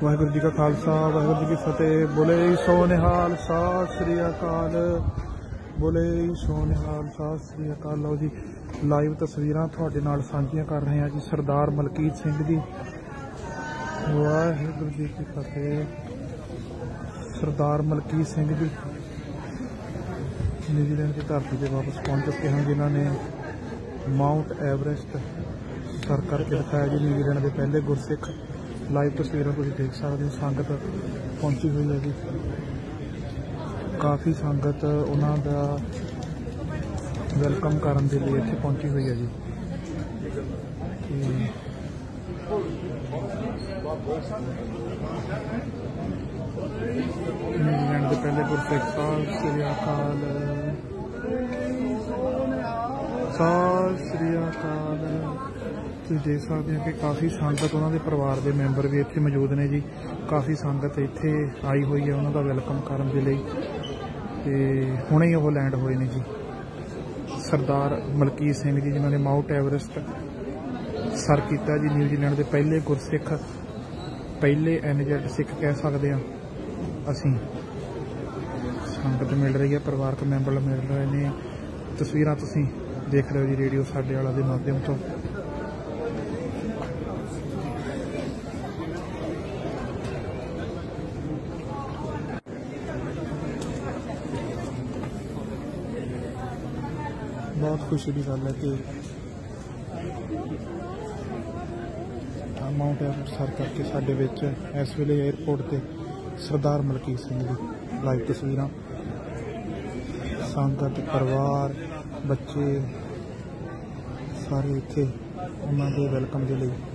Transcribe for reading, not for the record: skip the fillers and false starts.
वाहिगुरू जी का खालसा वाहिगुरू जी की फतेह। बोले सो निहाल सत श्री अकाल। बोले सो निहाल सत श्री अकाल। लो जी लाइव तस्वीरां तुहाडे नाल साझीਆਂ कर रहे हैं जी। सरदार मलकीत सिंह जी वाहिगुरू जी की फतेह। सरदार मलकीत सिंह जी न्यूजीलैंड की धरती पर वापस पहुंच चुके हैं, जिन्होंने माउंट एवरेस्ट सर करके दिखाया जी। न्यूजीलैंड के पहले गुरसिख लाइव तस्वीरें तुम देख सकते हो। संगत पहुंची हुई है जी, काफ़ी संगत उन्होंने वेलकम करने के लिए इतने पहुंची हुई है जी। न्यूजीलैंड के पहले गुरसिख सत श्री अकाल सत श्री अकाल। तुम देख सकते हो कि काफ़ी संगत उन्होंने परिवार के मैंबर भी इतने मौजूद ने जी। काफ़ी संगत इतने आई हुई है उन्होंने वेलकम करने के लिए। हुणे ही वो लैंड हुए ने जी सरदार मलकीत सिंह जी, जिन्होंने माउंट एवरेस्ट सर किया जी। न्यूजीलैंड के पहले गुरसिख, पहले एनजेड सिख कह सकते हैं असी। संगत मिल रही है, परिवारक मैंबर मिल रहे हैं। तस्वीरां तुसीं देख रहे हो जी रेडियो साडे वाला के माध्यम तो। बहुत खुशी की गल है कि माउंट एवरेस्ट सर करके साडे विच इस वेले एयरपोर्ट पर सरदार मलकीत सिंह की लाइव तस्वीरां। संगत परिवार बच्चे सारे इत्थे उन्हां दे वेलकम के लिए